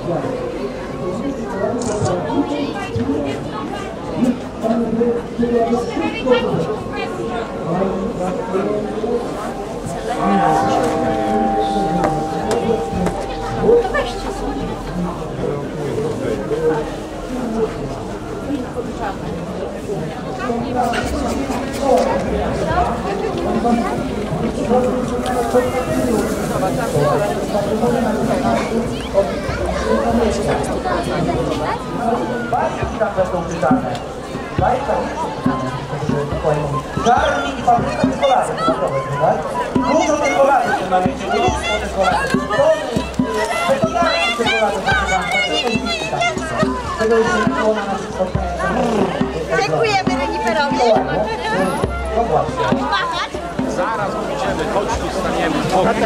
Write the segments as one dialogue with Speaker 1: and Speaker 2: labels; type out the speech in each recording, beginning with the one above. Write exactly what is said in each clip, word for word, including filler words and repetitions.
Speaker 1: Żarni i fabryka czekolady, tak? Dużo czekolady się na wiecie, mnóstwo czekolady. Tony, czekolady czekolady, proszę Państwa. Tego jeszcze nie było na naszych spotkaniach.
Speaker 2: Dziękujemy Reniferowi.
Speaker 1: No właśnie.
Speaker 3: Zaraz pójdziemy, chodź tu staniemy.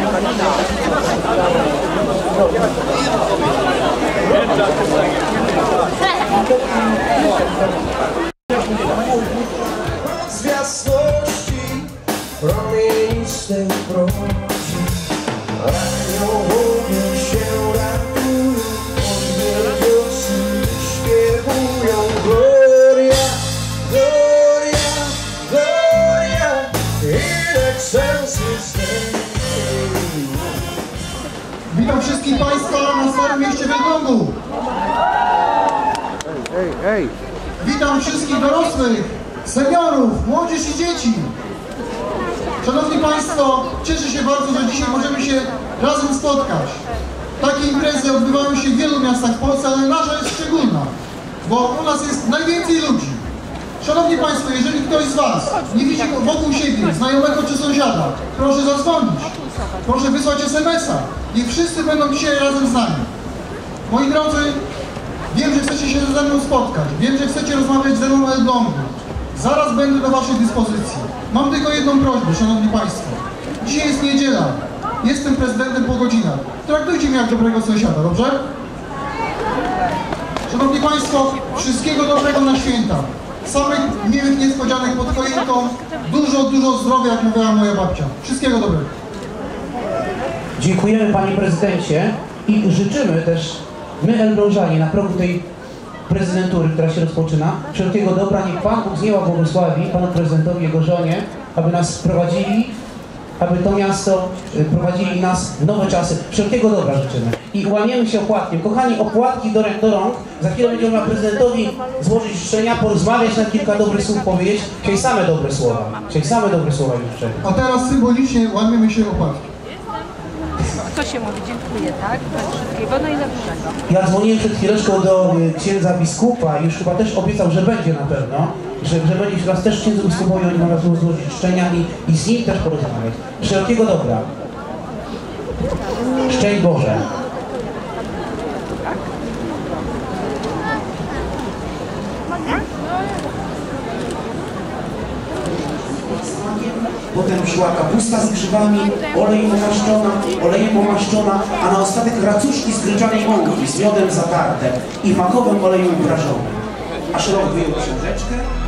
Speaker 4: Z jasności promienistej prowadzi, aniołowie się ratują, od wiosny śpiewają. Gloria, gloria, gloria, in excelsis Dei.
Speaker 5: Witam wszystkich Państwa na Starym Mieście w Elblągu.
Speaker 3: Ej, ej!
Speaker 5: Witam wszystkich dorosłych, seniorów, młodzież i dzieci. Szanowni Państwo, cieszę się bardzo, że dzisiaj możemy się razem spotkać. Takie imprezy odbywają się w wielu miastach w Polsce, ale nasza jest szczególna, bo u nas jest najwięcej ludzi. Szanowni Państwo, jeżeli ktoś z Was nie widzi wokół siebie znajomego czy sąsiada, proszę zadzwonić, proszę wysłać es em es a. Niech wszyscy będą dzisiaj razem z nami. Moi drodzy, wiem, że chcecie się ze mną spotkać, wiem, że chcecie rozmawiać ze mną o Elblągu. Zaraz będę do Waszej dyspozycji. Mam tylko jedną prośbę, Szanowni Państwo. Dzisiaj jest niedziela. Jestem prezydentem po godzinach. Traktujcie mnie jak dobrego sąsiada, dobrze? Szanowni Państwo, wszystkiego dobrego na święta. Samych miłych niespodzianek pod choinką. Dużo, dużo zdrowia, jak mówiła moja babcia. Wszystkiego dobrego.
Speaker 6: Dziękujemy Panie Prezydencie i życzymy też my, Elblążanie, na progu tej prezydentury, która się rozpoczyna, wszelkiego dobra, niech Pan Bóg z nieba błogosławi Panu Prezydentowi, Jego żonie, aby nas prowadzili, aby to miasto prowadzili nas w nowe czasy. Wszelkiego dobra życzymy. I łamiemy się opłatkiem. Kochani, opłatki do, do rąk. Za chwilę będziemy na prezydentowi złożyć życzenia, porozmawiać, na kilka dobrych słów powiedzieć. Dzisiaj same dobre słowa. Dzisiaj same dobre słowa i życzenia.
Speaker 5: A teraz symbolicznie łamiemy się opłatki.
Speaker 7: Co się mówi? Dziękuję, tak? Wszystkiego najlepszego.
Speaker 6: Ja dzwoniłem przed chwileczką do y, księdza biskupa i już chyba też obiecał, że będzie na pewno, że, że będzie się raz też księdzu biskupowi, oni mają złożyć życzenia i, i z nim też porozmawiać. Wszelkiego dobra. Szczęść Boże.
Speaker 8: Potem szła kapusta z grzybami, olej omaszczona, olejem omaszczona, a na ostatek racuszki z gryczanej mąki z miodem zatarte i makowym olejem uprażonym. Aż rok wyjął książeczkę